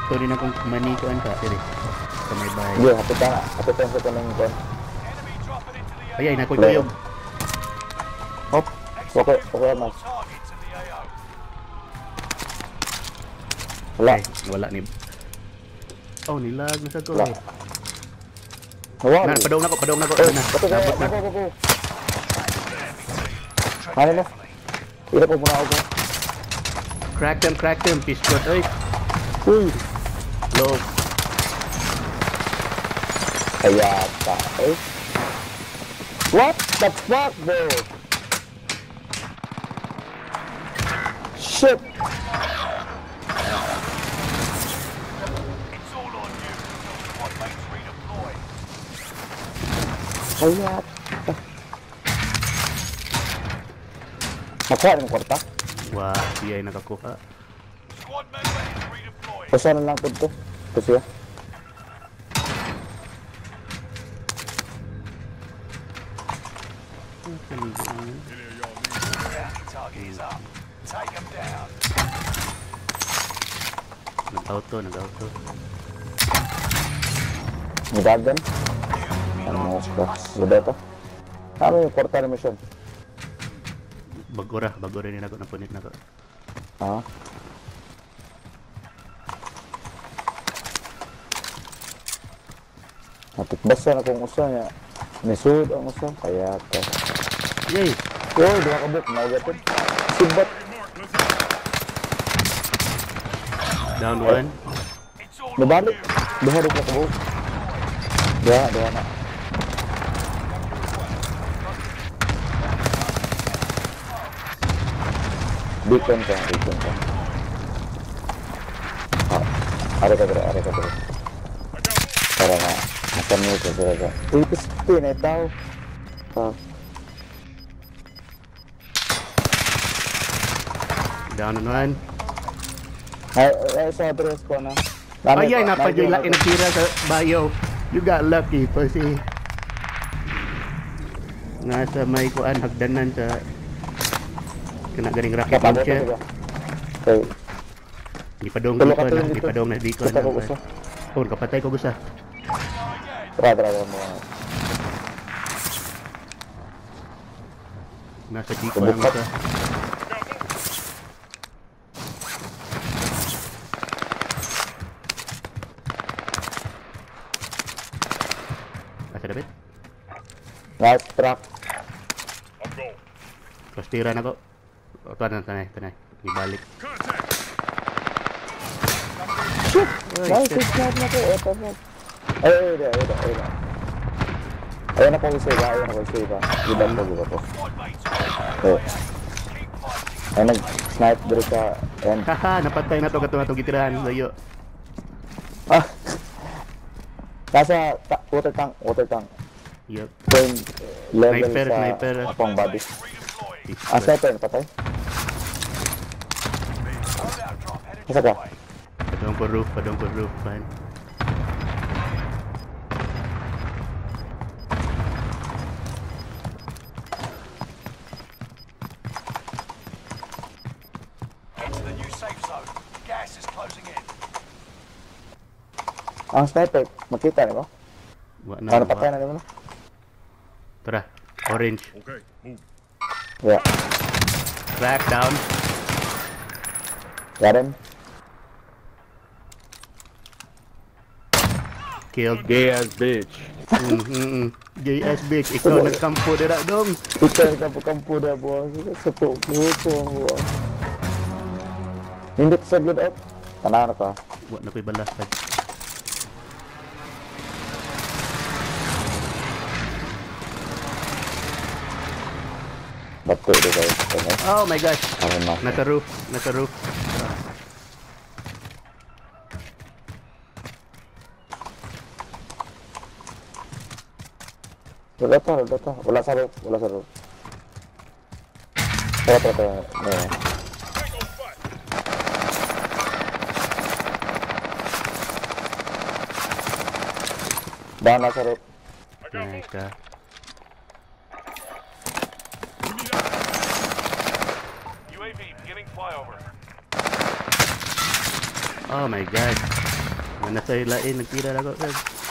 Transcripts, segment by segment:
Sakto din akong manikuan ka, dire. Sa may bahay. Yo, hapit sa kanang kon. Ayay, nakoy kuyog. Hop. Okay, mas. Wala. Ay, wala ni. Oh, nilag na sa ko. Wala. Wala. Na, padong na ko. Na. Bato kaya, Nabot na. ako. Ano mo? Ira po muna ako. Crack them, piskot. Ay, Uy. low. Kaya ka, eh. What the fuck, bro? Shit. Kaya ka. Nakuha ng kwarta? Wah, siya ay nakakuha. Basta na lang ito. Ito siya. Nag-auto. Nidagan. Ano ba? Luda ito. Ano yung kwarta na mission? Bagora rin ako napunit na ko. Ha? Natikbasa na kung usa niya. Nisud ang usa. Kaya ka. Yay! Yo, dua ka buk. Naugatin. Sibat. Down one. Nabalik. Duha rin ka buk. Duha na. Beacon ka. Are ka dre. Para na. Makan mo ito sila. Uy, pisti na itaw. Down one. Ay, sa address ko na. Ayay, napadila inatira sa bayo. You got lucky kasi nasa may kuan hagdanan sa kena garing rocket launcher. Okay. Ipadong Tulo dito ka na, tuloy dito. ipadong na dito Gusto ko na. gusto. Oh, kapatay ko gusto. Tara mo. Nasa dito lang ito. Asa dapat? Nice truck. Pastira na ko. Tanay. Ibalik. Shit! Ay, Nice, shit. snap na ko. Ito. Ayun na. Ayun na ko save. Giban ko. Okay. Ay, nag-snipe dito sa end. Haha, napatay na to katong gitirahan layo. Nasa water tank. Yup. Same level Sniper. sa pang body. Sniper, patay. Asa ka? Padong ko roof, man. Ang sniper, makita niyo ba? Wa na. Ano patay na naman? Tara, orange. Okay, move. Yeah. Back down. Got him. Killed. Gay ass bitch. Gay ass bitch. Ikaw nagkampo dira dong. Ito ka po kampo na po. Sapo po. Hindi sa blood out. Tanaw na ka. Wa na ko'y balastag. Bato do guys. Oh my gosh. Ano na? Nasa roof. Wala to. Wala sa roof. Tara. Down na sa roof. Nice ka. UAV beginning flyover. Oh my god. Mana sa lain nagtira na ko.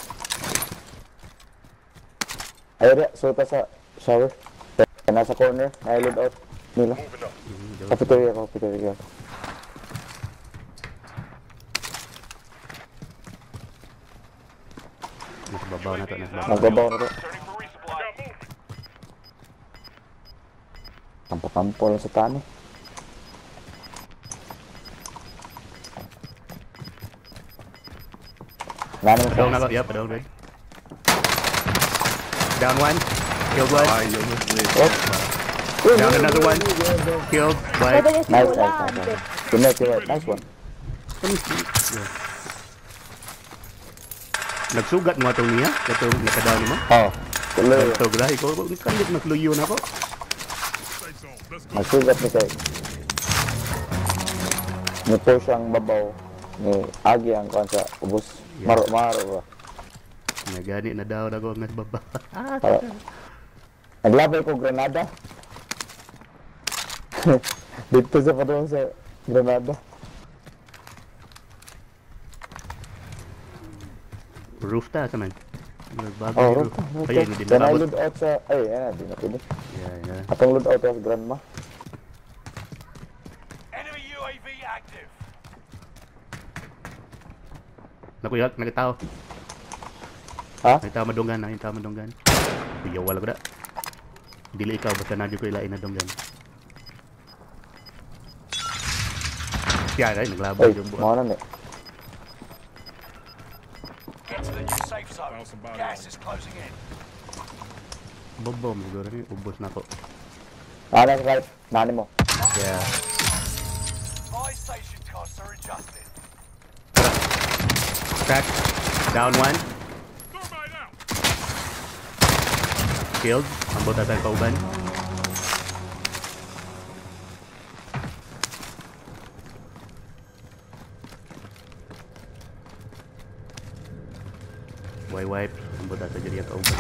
Ayun na, sulta sa shower. Nasa corner, na-load out nila. Cafeteria ko, cafeteria. Nagbabaw na to, Nagbabaw na to. Kampo-kampo lang sa tani. Nano Padong na ko, yeah, padong red. Down one, killed one. Down another one, killed, white. Nice. Nice one. Nagsugat mo atong niya, katong nakadali mo. Oh, tuloy. Ito, grahe ko, kandik nakluyo na ko. Nagsugat ni kay. Ni push ang babaw. Ni agi ang kuwan sa ubos. Maro ba? Nagani na daw na ko ang baba. Naglabay ko granada. Dito sa padong sa granada. Roof ta sa man. Bago Oh, roof. roof. Ayun, hindi Then I nakabot. load out sa... Ay, di na pwede. Yeah. Atong load out sa grandma. Enemy UAV active. Nakuyak, nagtao. Ha? Nagtao madunggan. Kuya, wala ko na. Dili ikaw, basta nadyo ko ilain na dunggan. Kaya rin, naglabay Ay, yung buwan. mga na Get to the new safe zone. Gas is closing in. Bobom, siguro rin, ubos na ko. Nana sa kahit, nani mo. Yeah. Buy station costs are adjusted. Crack. Down one. Killed. Ambot at ang kauban. Wipe. Ambot at ang jari ang kauban.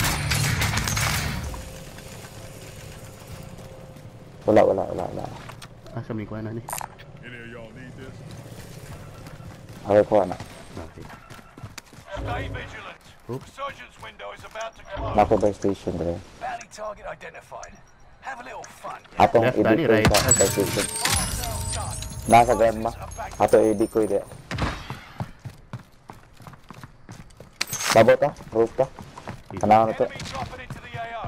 Wala. Asa may kuha na ni? Any of y'all need this? Okay ko na. Okay. Stay vigilant. Oops. Resurgence window is about to close. Nako by station dre. Bounty target identified. Have a little fun. Atong Left, tani, edit ko right. sa by station. Sale done. Nasa grandma. Ato edit ko ide. Babot ta? Roof ta? Kanahan na to. Enemy dropping into the AO.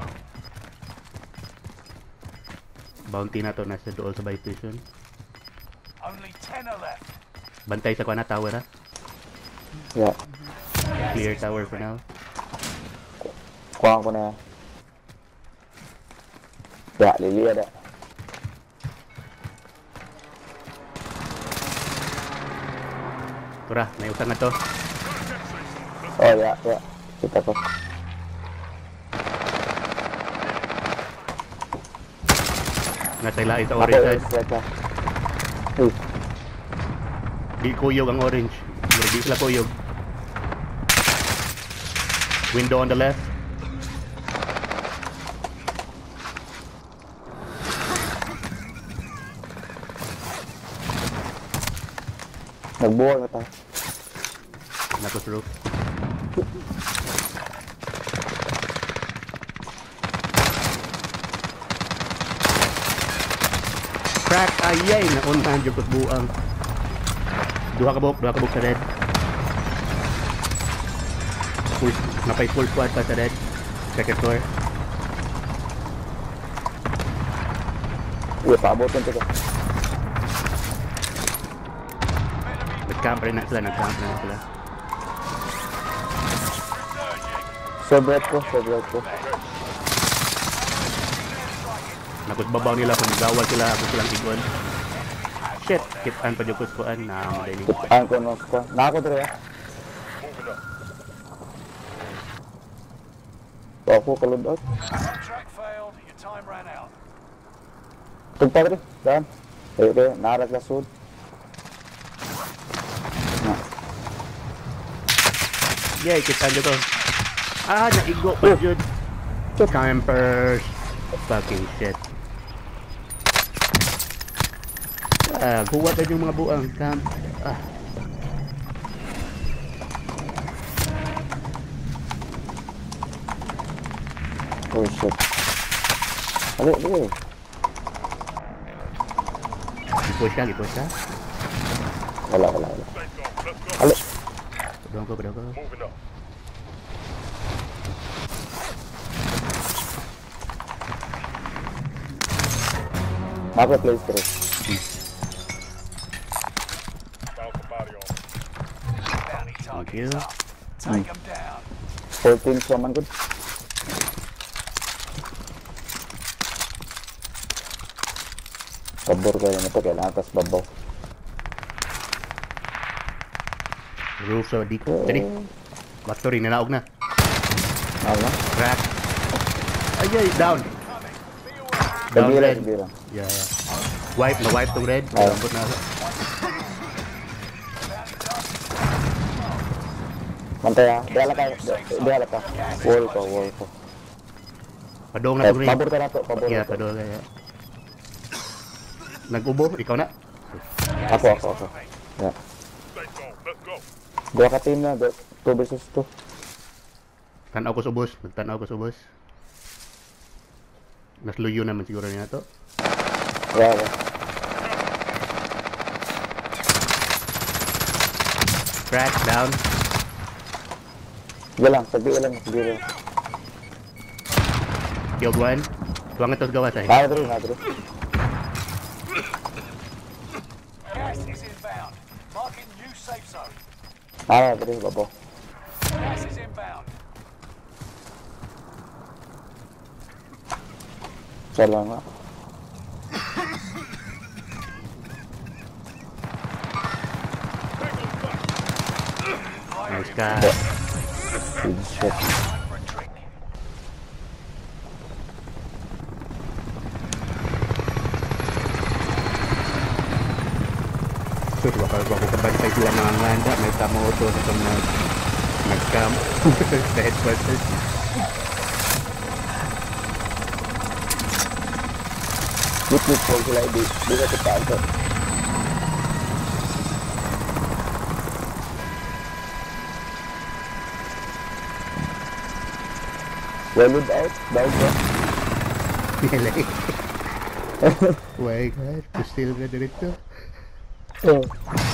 Bounty na to nasa dool sa buy station. Only 10 are left. Bantay sa kuha na tower ha. Yeah. Clear tower for now. Kuhaan ko na. Yeah, liliya da. Tura, may utang na to. Oh, yeah. Kita ko. Nasa ilain sa Ako orange is side. right na. Uy, Di kuyog ang orange. Di sila kuyog. Window on the left. nagbuwag na tayo. Nakos roof. Crack! Ayay! Nauntahan yung buang. Duha ka buk sa red. Napay full squad pa sa red. Second floor. Uy, paabotin ko. Nag-camp rin na sila. Sobret ko. Nakos babaw nila kung gawal sila. Ako silang igon. Shit! Kitaan pa yung kuskuan na madaling. Ang ko no ko. Nako dre. Ako kalod out. Contract failed. Your time ran out. Tugpa dre. Dan. Ayo, narat la sud. Yay! Kitaan dito. Naigo pa yun. Campers! Fucking shit. Huwat na yung mga buang camp. Oh shit. Ali. Di-push ka. Wala. Ali. Padong ko. Marketplace 3. Bounty Thank you. targets up. Take them down. 14 naman good. Pabor ko lang ito, kailangan tas babaw. Roof sa diko. Tadi. Factory, nanaog na. Ano? Crack. Ay, down. Down Sabira. red. Yeah. Na-wipe tong red. Oh. Lambot na ako. Mantay ha. Dihala ka. Wall ko. Padong na tong red. Pabor ka na to. Yeah, padong ka. Yeah. Nag-ubo, ikaw na. Ako. Yeah. Dua ka team na. 2 versus 2. Tanaw ko sa ubos. Nagtanaw ko sa ubos. Nasluyo naman siguro niya to. Yeah. Crack, down. Sige lang. Killed one. Tuwang ito gawa sa Nadri. Gas is inbound. Marking new safe zone. Nadri, babaw. Gas is inbound. Salamat. Nice ka. Good shot. Time for a drink. So, baka kabantay sila mga nganda. May kamoto sa itong nag-scam. Sa headquarters. Lit po sila. Di ka kita. Wellwood out. Down ka. Nilay. Oh my God. Still na dito. Oh.